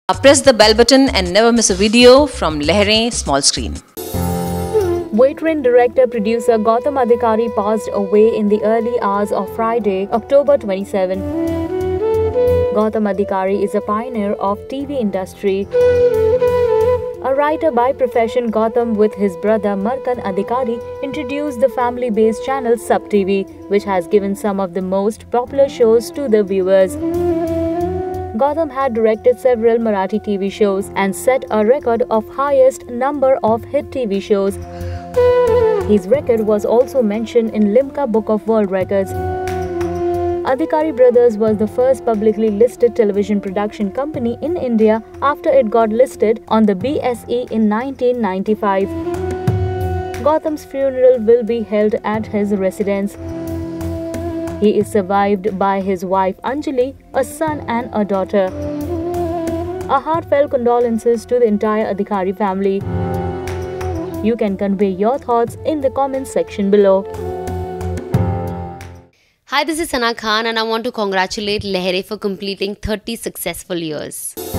Press the bell button and never miss a video from Lehrein Small Screen. Veteran director-producer Gautam Adhikari passed away in the early hours of Friday, October 27. Gautam Adhikari is a pioneer of TV industry. A writer by profession, Gautam with his brother Markan Adhikari introduced the family-based channel Sab TV, which has given some of the most popular shows to the viewers. Gautam had directed several Marathi TV shows and set a record of highest number of hit TV shows. His record was also mentioned in Limca Book of World Records. Adhikari Brothers was the first publicly listed television production company in India after it got listed on the BSE in 1995. Gautam's funeral will be held at his residence. He is survived by his wife Anjali, a son and a daughter. Our heartfelt condolences to the entire Adhikari family. You can convey your thoughts in the comments section below. Hi, this is Sana Khan and I want to congratulate Lehrein for completing 30 successful years.